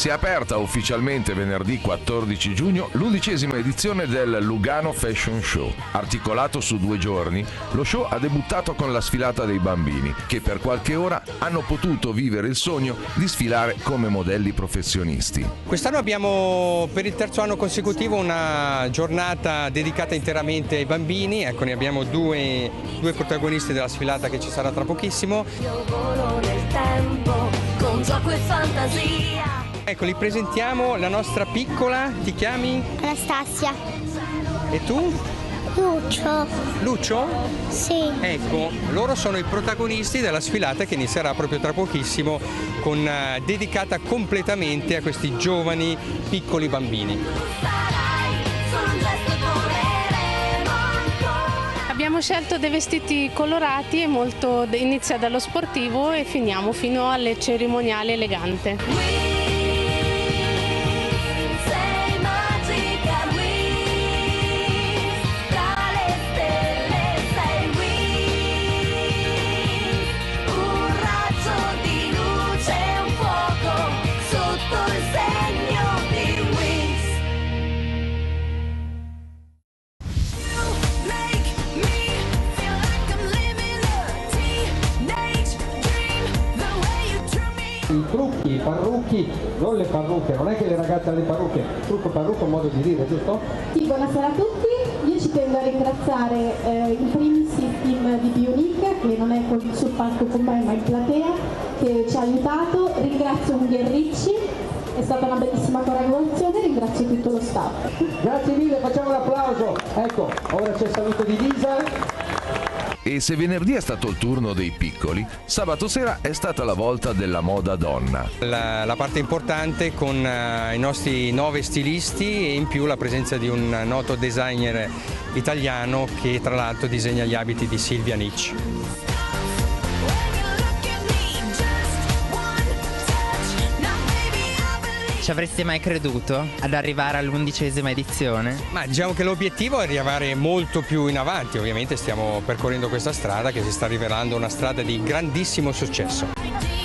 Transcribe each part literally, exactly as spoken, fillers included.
Si è aperta ufficialmente venerdì quattordici giugno l'undicesima edizione del Lugano Fashion Show. Articolato su due giorni, lo show ha debuttato con la sfilata dei bambini, che per qualche ora hanno potuto vivere il sogno di sfilare come modelli professionisti. Quest'anno abbiamo per il terzo anno consecutivo una giornata dedicata interamente ai bambini. Ecco, ne abbiamo due, due protagonisti della sfilata che ci sarà tra pochissimo. Io volo nel tempo, con gioco e fantasia. Ecco, li presentiamo, la nostra piccola, ti chiami? Anastasia. E tu? Lucio. Lucio? Sì. Ecco, loro sono i protagonisti della sfilata che inizierà proprio tra pochissimo, con, uh, dedicata completamente a questi giovani piccoli bambini. Abbiamo scelto dei vestiti colorati e molto, inizia dallo sportivo e finiamo fino alle cerimoniali elegante. I trucchi, i parrucchi, non le parrucche, non è che le ragazze hanno le parrucche, trucco, parrucco, modo di dire, giusto? Sì, buonasera a tutti, io ci tengo a ringraziare eh, in primis il team di Bionic, che non è con, sul palco con me ma in platea, che ci ha aiutato, ringrazio Unghie Ricci, è stata una bellissima collaborazione, ringrazio tutto lo staff. Grazie mille, facciamo un applauso, ecco, ora c'è il saluto di Lisa. E se venerdì è stato il turno dei piccoli, sabato sera è stata la volta della moda donna. La, la parte importante con uh, i nostri nove stilisti e in più la presenza di un noto designer italiano che tra l'altro disegna gli abiti di Silvia Nitsch. Ci avresti mai creduto ad arrivare all'undicesima edizione? Ma diciamo che l'obiettivo è arrivare molto più in avanti, ovviamente stiamo percorrendo questa strada che si sta rivelando una strada di grandissimo successo.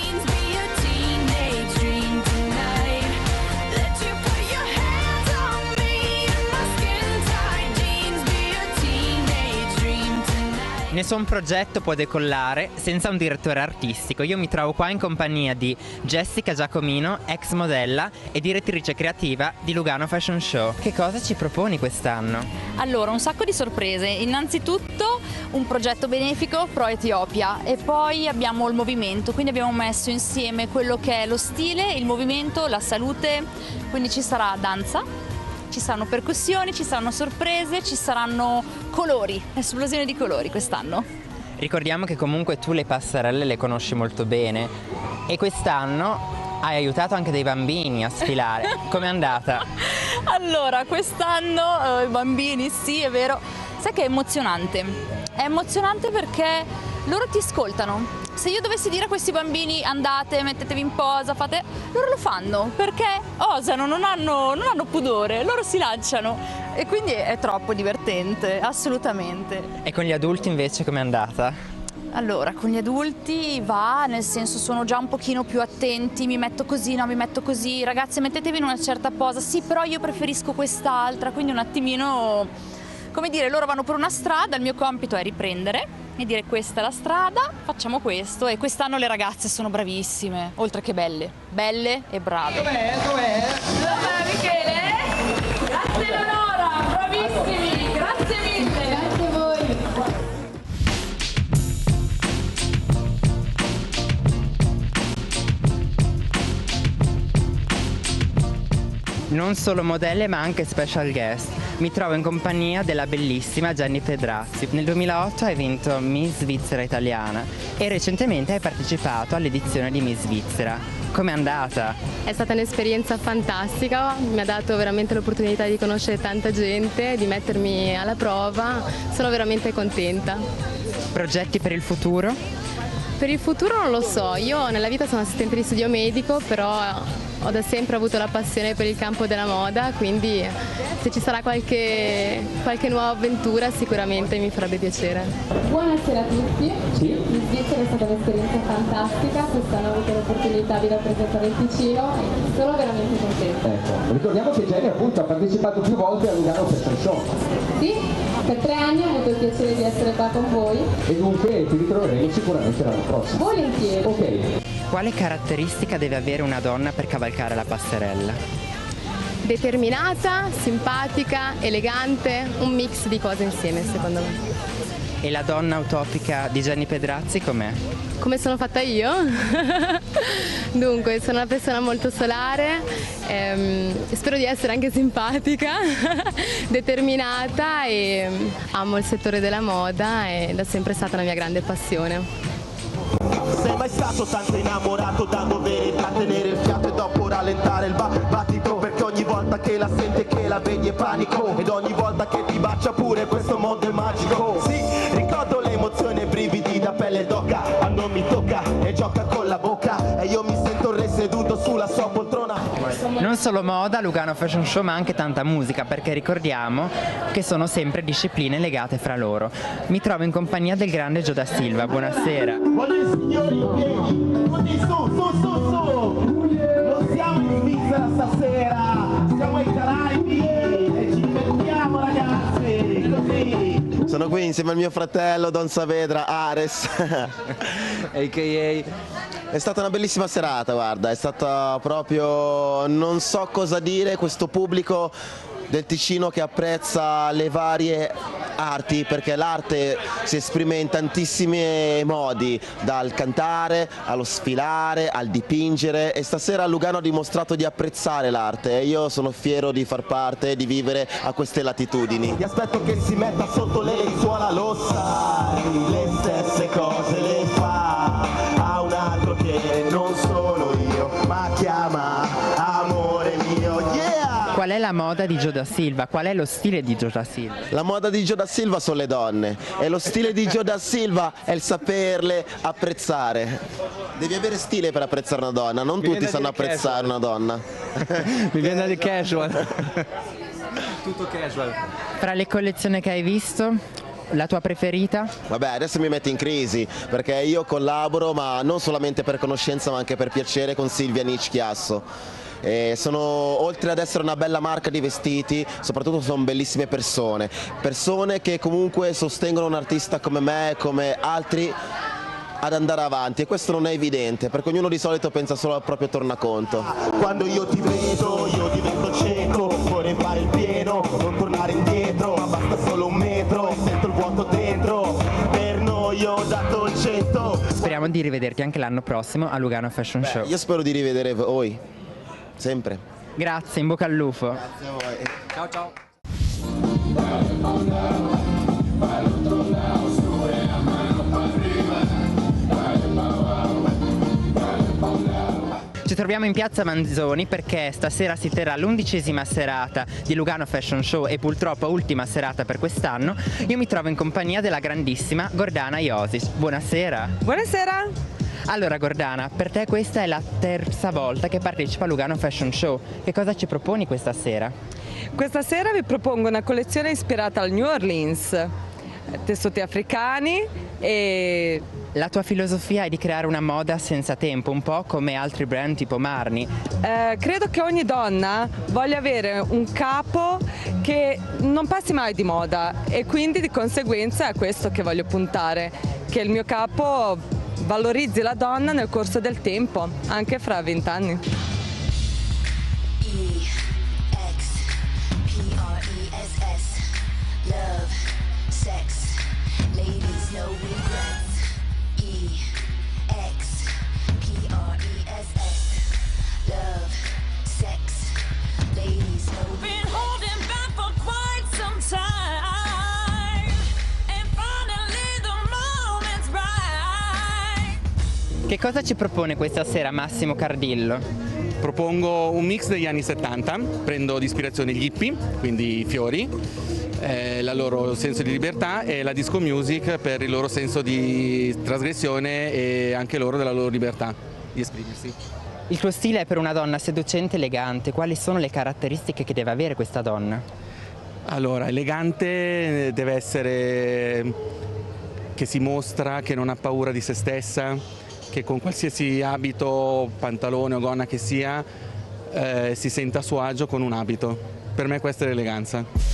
Nessun progetto può decollare senza un direttore artistico. Io mi trovo qua in compagnia di Jessica Giacomino, ex modella e direttrice creativa di Lugano Fashion Show. Che cosa ci proponi quest'anno? Allora, un sacco di sorprese. Innanzitutto un progetto benefico Pro Etiopia e poi abbiamo il movimento, quindi abbiamo messo insieme quello che è lo stile, il movimento, la salute, quindi ci sarà danza. Ci saranno percussioni, ci saranno sorprese, ci saranno colori, esplosione di colori quest'anno. Ricordiamo che comunque tu le passerelle le conosci molto bene e quest'anno hai aiutato anche dei bambini a sfilare. Com'è andata? Allora, quest'anno eh, i bambini, sì, è vero. Sai che è emozionante? È emozionante perché loro ti ascoltano. Se io dovessi dire a questi bambini andate, mettetevi in posa, fate, loro lo fanno perché osano, non hanno, non hanno pudore, loro si lanciano e quindi è troppo divertente, assolutamente. E con gli adulti invece com'è andata? Allora, con gli adulti va, nel senso sono già un pochino più attenti, mi metto così, no, mi metto così, ragazze mettetevi in una certa posa, sì però io preferisco quest'altra, quindi un attimino, come dire, loro vanno per una strada, il mio compito è riprendere e dire questa è la strada, facciamo questo e quest'anno le ragazze sono bravissime, oltre che belle, belle e brave. Dov'è? Dov'è? Dov'è Michele? Grazie Eleonora, bravissimi, grazie mille. Grazie a voi. Non solo modelle ma anche special guest. Mi trovo in compagnia della bellissima Jenny Pedrazzi. Nel duemilaotto hai vinto Miss Svizzera Italiana e recentemente hai partecipato all'edizione di Miss Svizzera. Com'è andata? È stata un'esperienza fantastica, mi ha dato veramente l'opportunità di conoscere tanta gente, di mettermi alla prova, sono veramente contenta. Progetti per il futuro? Per il futuro non lo so, io nella vita sono assistente di studio medico, però ho da sempre avuto la passione per il campo della moda, quindi se ci sarà qualche, qualche nuova avventura sicuramente mi farebbe piacere. Buonasera a tutti, Sì. in Svizzera è stata un'esperienza fantastica, quest'anno ho avuto l'opportunità di rappresentare il Ticino e sono veramente contenta. Ecco, ricordiamo che Jenny appunto ha partecipato più volte a Lugano Fashion Show Sì, per tre anni ho avuto il piacere di essere qua con voi. e dunque ti ritroveremo sicuramente l'anno prossimo. Volentieri. Ok. Quale caratteristica deve avere una donna per cavalcare la passerella? Determinata, simpatica, elegante, un mix di cose insieme secondo me. E la donna utopica di Jenny Pedrazzi com'è? Come sono fatta io? Dunque, sono una persona molto solare, ehm, spero di essere anche simpatica, determinata e amo il settore della moda ed è sempre stata una mia grande passione. Sei mai stato tanto innamorato da dover trattenere il fiato e dopo rallentare il battito, perché ogni volta che la sente che la vedi è panico ed ogni volta che ti bacia pure questo mondo è magico. Sì, ricordo le emozioni e brividi da pelle d'oca quando mi tocca e gioca con la bocca e io mi sento re seduto sulla sua poltrona. Non solo moda, Lugano Fashion Show, ma anche tanta musica, perché ricordiamo che sono sempre discipline legate fra loro. Mi trovo in compagnia del grande Gio Da Silva, buonasera. Buonasera signori, in piedi, tutti su, su, su, su. Non siamo in Svizzera stasera, siamo ai Caraibi e ci divertiamo ragazzi, così. Sono qui insieme al mio fratello Don Saavedra, Ares, a k a. È stata una bellissima serata, guarda, è stata proprio, non so cosa dire, questo pubblico del Ticino che apprezza le varie arti, perché l'arte si esprime in tantissimi modi, dal cantare allo sfilare al dipingere, e stasera Lugano ha dimostrato di apprezzare l'arte e io sono fiero di far parte, di vivere a queste latitudini. Ti aspetto che si metta sotto le lenzuola, lo sai, le stesse cose le fa a un altro che non sono io, ma chiama amore mio, yeah! Qual è la moda di Gio Da Silva? Qual è lo stile di Gio Da Silva? La moda di Gio Da Silva sono le donne e lo stile di Gio Da Silva è il saperle apprezzare. Devi avere stile per apprezzare una donna, non tutti sanno apprezzare una donna. Mi viene da dire casual. Tutto casual. Fra le collezioni che hai visto, la tua preferita? Vabbè, adesso mi metti in crisi perché io collaboro, ma non solamente per conoscenza ma anche per piacere, con Silvia Nich Chiasso. E sono, oltre ad essere una bella marca di vestiti, soprattutto sono bellissime persone, persone che comunque sostengono un artista come me, come altri, ad andare avanti, e questo non è evidente perché ognuno di solito pensa solo al proprio tornaconto. Quando io ti vedo io divento cieco, vorrei fare il pieno, non tornare indietro, ma basta solo un metro e sento il vuoto dentro, per noi ho dato il cento. Speriamo di rivederti anche l'anno prossimo a Lugano Fashion Show. Io spero di rivedere voi, sempre. Grazie, in bocca al lupo. Grazie a voi. Ciao ciao. Ci troviamo in piazza Manzoni perché stasera si terrà l'undicesima serata di Lugano Fashion Show e purtroppo ultima serata per quest'anno. Io mi trovo in compagnia della grandissima Gordana Iosis. Buonasera. Buonasera. Allora Gordana, per te questa è la terza volta che partecipa a Lugano Fashion Show. Che cosa ci proponi questa sera? Questa sera vi propongo una collezione ispirata al New Orleans, tessuti africani e... La tua filosofia è di creare una moda senza tempo, un po' come altri brand tipo Marni. Eh, credo che ogni donna voglia avere un capo che non passi mai di moda e quindi di conseguenza è a questo che voglio puntare, che il mio capo valorizzi la donna nel corso del tempo, anche fra vent'anni. Che cosa ci propone questa sera Massimo Cardillo? Propongo un mix degli anni settanta, prendo di ispirazione gli hippie, quindi i fiori, eh, il loro senso di libertà, e la disco music per il loro senso di trasgressione e anche loro della loro libertà di esprimersi. Il tuo stile è per una donna seducente e elegante, quali sono le caratteristiche che deve avere questa donna? Allora, elegante deve essere che si mostra, che non ha paura di se stessa, che con qualsiasi abito, pantalone o gonna che sia, eh, si senta a suo agio con un abito. Per me questa è l'eleganza.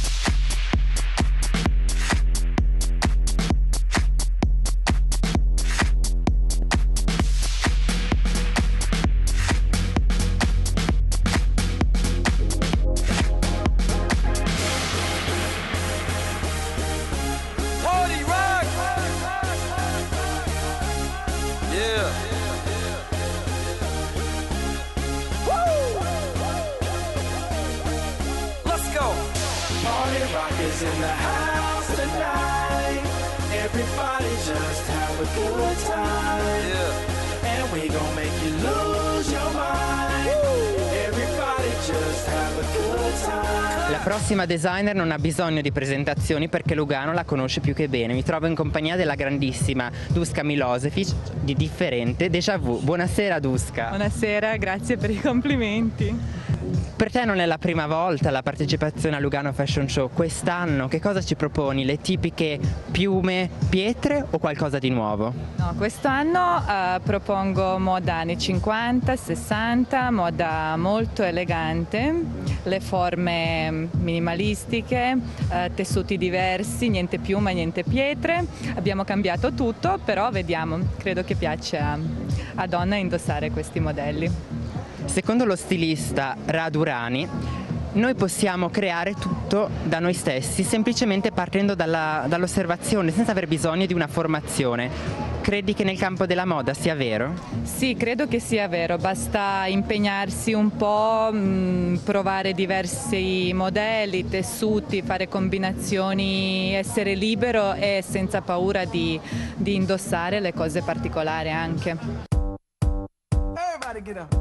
In the house tonight, everybody just have a good time, yeah. And we gon' make you lose your mind. Woo. Everybody just have a good time. La prossima designer non ha bisogno di presentazioni perché Lugano la conosce più che bene. Mi trovo in compagnia della grandissima Duška Milošević di Differente Déjà Vu. Buonasera Duška. Buonasera, grazie per i complimenti. Per te non è la prima volta la partecipazione a Lugano Fashion Show. Quest'anno che cosa ci proponi? Le tipiche piume, pietre o qualcosa di nuovo? No, quest'anno uh, propongo moda anni cinquanta, sessanta, moda molto elegante, le forme minimalistiche, uh, tessuti diversi, niente piuma, niente pietre. Abbiamo cambiato tutto, però vediamo, credo che piaccia a donne indossare questi modelli. Secondo lo stilista Radurani, noi possiamo creare tutto da noi stessi, semplicemente partendo dalla, dall'osservazione, senza aver bisogno di una formazione. Credi che nel campo della moda sia vero? Sì, credo che sia vero, basta impegnarsi un po', mh, provare diversi modelli, tessuti, fare combinazioni, essere libero e senza paura di, di indossare le cose particolari anche. Everybody get up.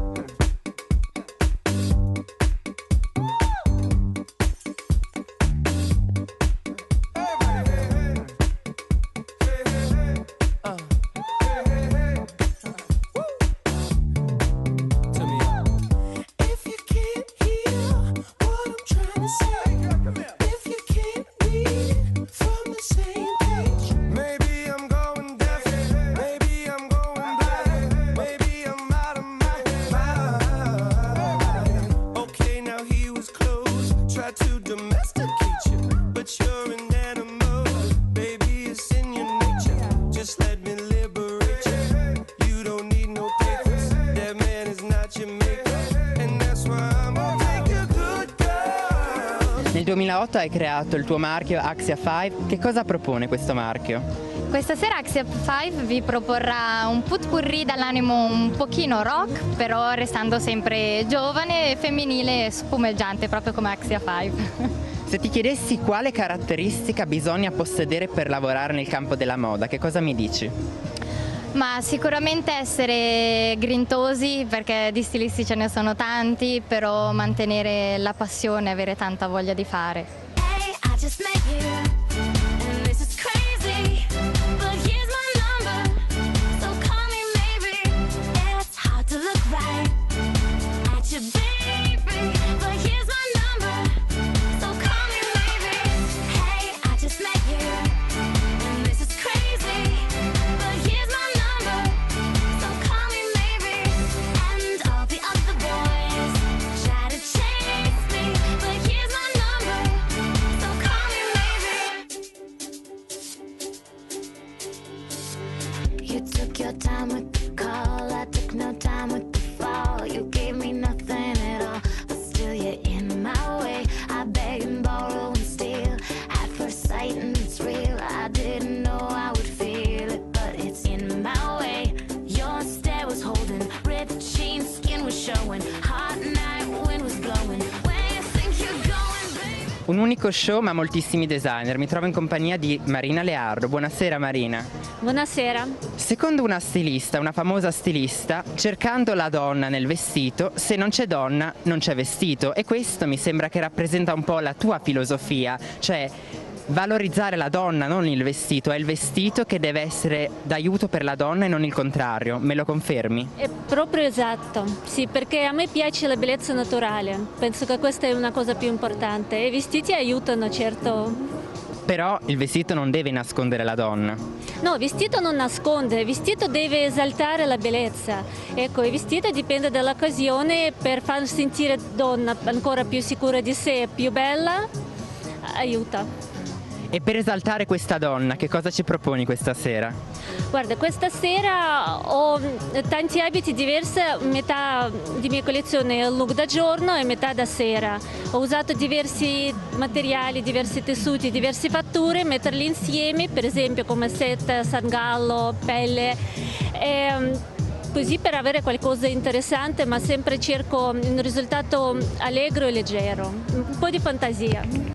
Nel duemilaotto hai creato il tuo marchio Axia cinque, che cosa propone questo marchio? Questa sera Axia cinque vi proporrà un potpourri dall'animo un pochino rock, però restando sempre giovane, femminile e spumeggiante, proprio come Axia cinque. Se ti chiedessi quale caratteristica bisogna possedere per lavorare nel campo della moda, che cosa mi dici? Ma sicuramente essere grintosi, perché di stilisti ce ne sono tanti, però mantenere la passione, avere tanta voglia di fare. Hey, I just met you. Un unico show ma moltissimi designer. Mi trovo in compagnia di Marina Leardo. Buonasera Marina. Buonasera. Secondo una stilista, una famosa stilista, cercando la donna nel vestito, se non c'è donna non c'è vestito, e questo mi sembra che rappresenta un po' la tua filosofia, cioè valorizzare la donna, non il vestito, è il vestito che deve essere d'aiuto per la donna e non il contrario, me lo confermi? È proprio esatto, sì, perché a me piace la bellezza naturale, penso che questa è una cosa più importante e i vestiti aiutano, certo. Però il vestito non deve nascondere la donna. No, il vestito non nasconde, il vestito deve esaltare la bellezza. Ecco, il vestito dipende dall'occasione per far sentire donna ancora più sicura di sé, più bella, aiuta. E per esaltare questa donna, che cosa ci proponi questa sera? Guarda, questa sera ho tanti abiti diversi, metà di mia collezione è look da giorno e metà da sera. Ho usato diversi materiali, diversi tessuti, diverse fatture, metterli insieme, per esempio come set, sangallo, pelle. E, così per avere qualcosa di interessante, ma sempre cerco un risultato allegro e leggero, un po' di fantasia.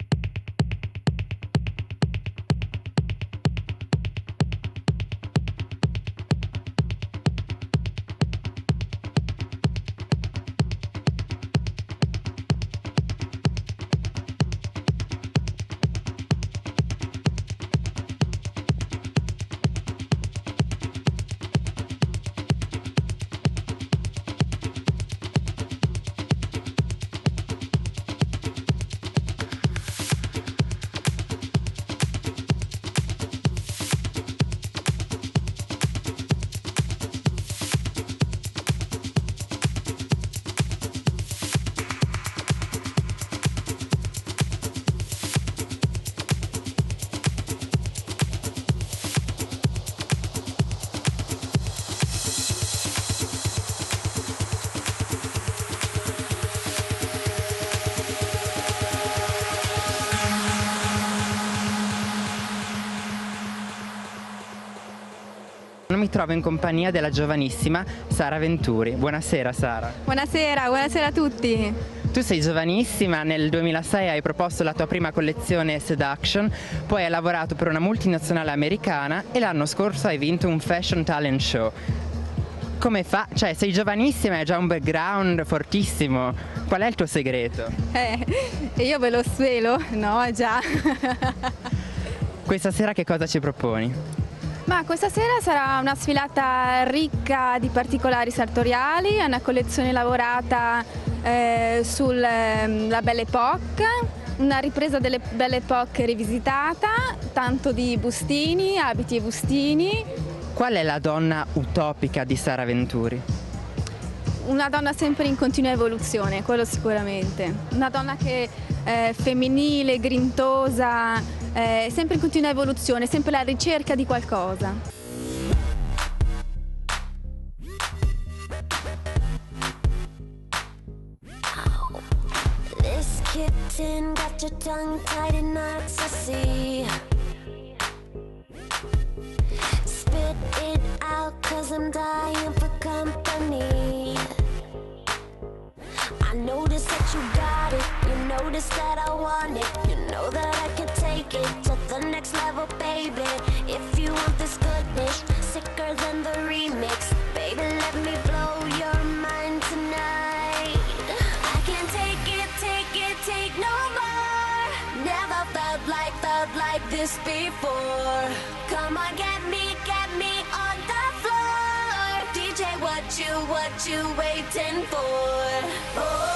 Mi trovo in compagnia della giovanissima Sara Venturi. Buonasera Sara. Buonasera, buonasera a tutti. Tu sei giovanissima, nel duemilasei hai proposto la tua prima collezione Seduction, poi hai lavorato per una multinazionale americana e l'anno scorso hai vinto un Fashion Talent Show. Come fa? Cioè sei giovanissima e hai già un background fortissimo, qual è il tuo segreto? Eh, io ve lo svelo, no già. Questa sera che cosa ci proponi? Ma questa sera sarà una sfilata ricca di particolari sartoriali, è una collezione lavorata eh, sulla Belle Époque, una ripresa delle Belle Époque rivisitata, tanto di bustini, abiti e bustini. Qual è la donna utopica di Sara Venturi? Una donna sempre in continua evoluzione, quello sicuramente. Una donna che è femminile, grintosa, è sempre in continua evoluzione, sempre alla ricerca di qualcosa. This kitten got your tongue tied in knots, I see. Spit it out, cause I'm dying for company. I notice that you got it, you notice that I want it, you know that I can take it to the next level, baby. If you want this goodness, sicker than the remix, baby, let me blow your mind tonight. I can't take it, take it, take no more. Never felt like, felt like this before. Come on, get me, get me on the floor. D J, what you, what you waiting for? Oh.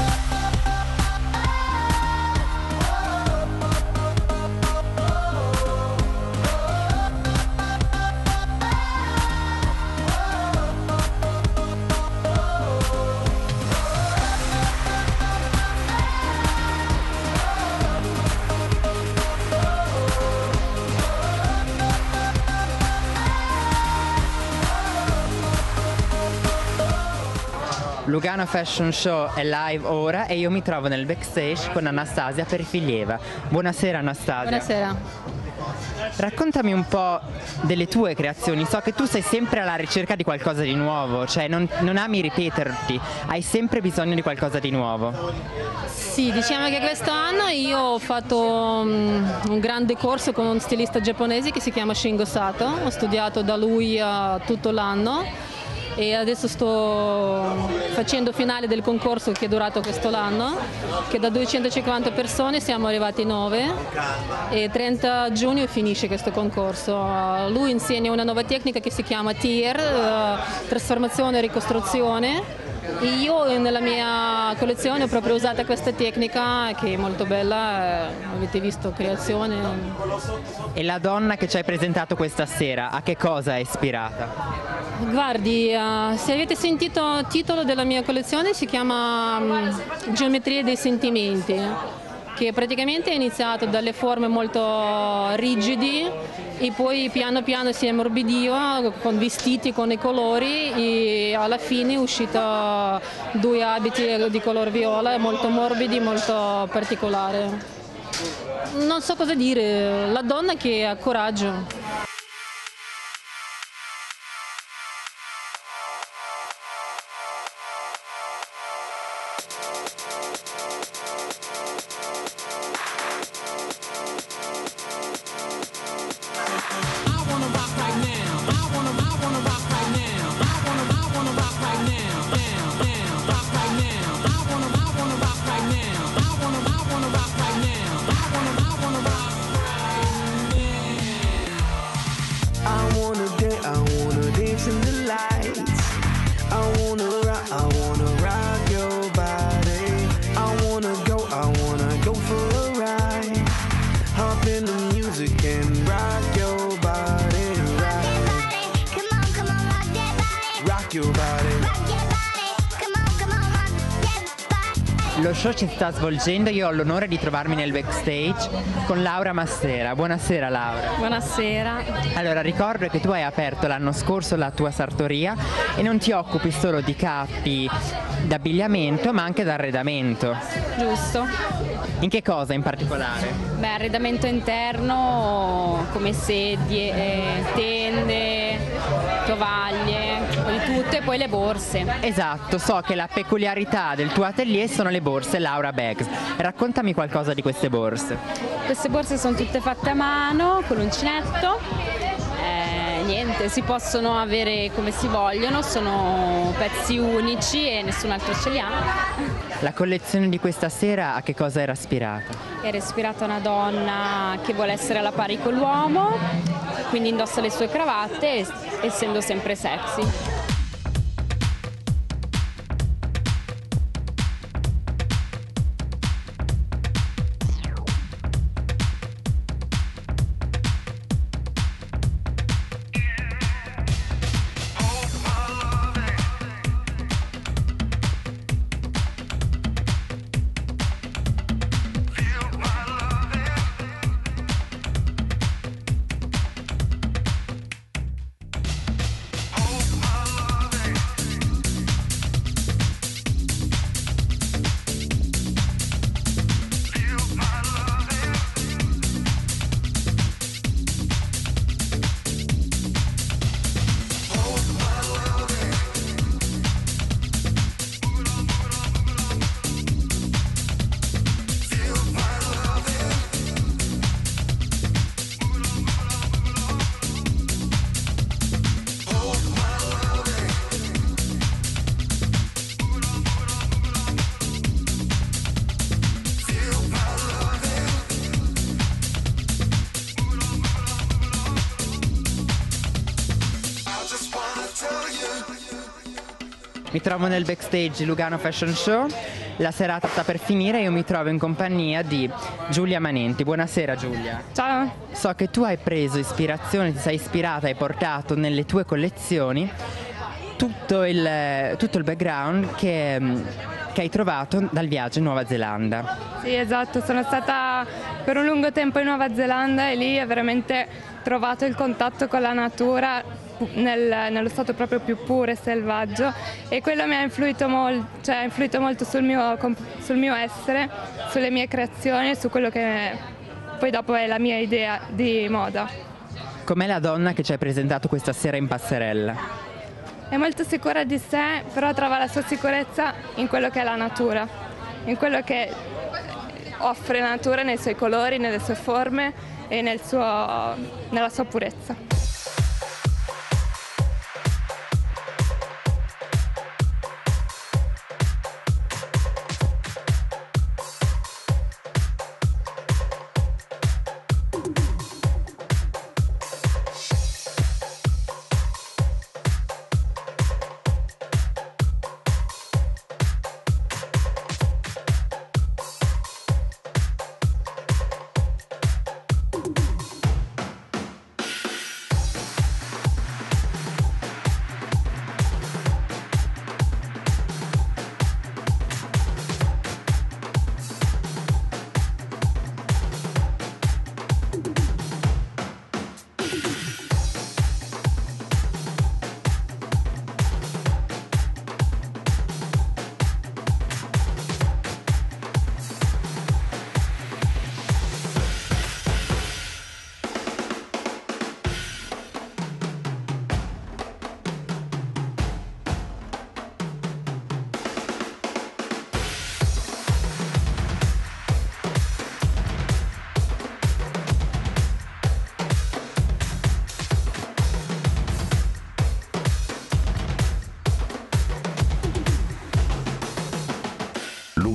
Lugano Fashion Show è live ora e io mi trovo nel backstage con Anastasia Perfiglieva. Buonasera Anastasia. Buonasera. Raccontami un po' delle tue creazioni, so che tu sei sempre alla ricerca di qualcosa di nuovo, cioè non, non ami ripeterti, hai sempre bisogno di qualcosa di nuovo. Sì, diciamo che quest'anno io ho fatto um, un grande corso con un stilista giapponese che si chiama Shingo Sato, ho studiato da lui uh, tutto l'anno e adesso sto facendo finale del concorso che è durato questo anno, che da duecentocinquanta persone siamo arrivati nove e trenta giugno finisce questo concorso. Lui insegna una nuova tecnica che si chiama T I R, eh, trasformazione e ricostruzione. Io nella mia collezione ho proprio usato questa tecnica che è molto bella, avete visto creazione. E la donna che ci hai presentato questa sera, a che cosa è ispirata? Guardi, uh, se avete sentito il titolo della mia collezione si chiama um, Geometria dei sentimenti, che praticamente è iniziato dalle forme molto rigidi e poi piano piano si ammorbidiva con vestiti, con i colori e alla fine è uscito due abiti di color viola molto morbidi, molto particolari. Non so cosa dire, la donna che ha coraggio. Lo show ci sta svolgendo, io ho l'onore di trovarmi nel backstage con Laura Mastera. Buonasera Laura. Buonasera. Allora, ricordo che tu hai aperto l'anno scorso la tua sartoria e non ti occupi solo di capi d'abbigliamento ma anche d'arredamento. Giusto. In che cosa in particolare? Beh, arredamento interno come sedie, eh, tende, tovaglie, un po' di tutto e poi le borse. Esatto, so che la peculiarità del tuo atelier sono le borse Laura Bags. Raccontami qualcosa di queste borse. Queste borse sono tutte fatte a mano con l'uncinetto. Eh, niente, si possono avere come si vogliono, sono pezzi unici e nessun altro ce li ha. La collezione di questa sera a che cosa era ispirata? Era ispirata a una donna che vuole essere alla pari con l'uomo, quindi indossa le sue cravatte essendo sempre sexy. Mi trovo nel backstage Lugano Fashion Show, la serata sta per finire e io mi trovo in compagnia di Giulia Manenti. Buonasera Giulia. Ciao. So che tu hai preso ispirazione, ti sei ispirata, hai portato nelle tue collezioni tutto il, tutto il background che, che hai trovato dal viaggio in Nuova Zelanda. Sì, esatto, sono stata per un lungo tempo in Nuova Zelanda e lì ho veramente trovato il contatto con la natura nel, nello stato proprio più puro e selvaggio e quello mi ha influito, mol, cioè, ha influito molto sul mio, sul mio essere, sulle mie creazioni e su quello che poi dopo è la mia idea di moda. Com'è la donna che ci hai presentato questa sera in passerella? È molto sicura di sé, però trova la sua sicurezza in quello che è la natura, in quello che offre la natura nei suoi colori, nelle sue forme e nel suo, nella sua purezza.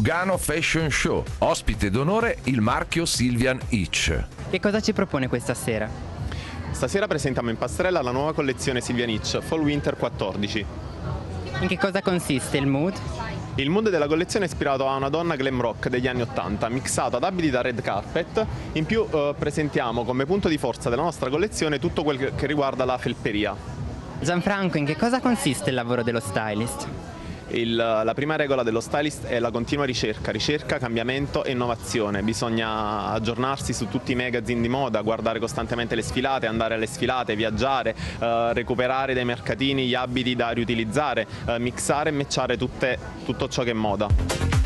Lugano Fashion Show. Ospite d'onore il marchio Sylvian Hitch. Che cosa ci propone questa sera? Stasera presentiamo in passerella la nuova collezione Sylvian Hitch Fall Winter quattordici. In che cosa consiste il mood? Il mood della collezione è ispirato a una donna glam rock degli anni ottanta, mixato ad abiti da red carpet. In più eh, presentiamo come punto di forza della nostra collezione tutto quel che riguarda la felperia. Gianfranco, in che cosa consiste il lavoro dello stylist? Il, la prima regola dello stylist è la continua ricerca, ricerca, cambiamento e innovazione. Bisogna aggiornarsi su tutti i magazine di moda, guardare costantemente le sfilate, andare alle sfilate, viaggiare, eh, recuperare dai mercatini gli abiti da riutilizzare, eh, mixare e matchare tutte, tutto ciò che è moda.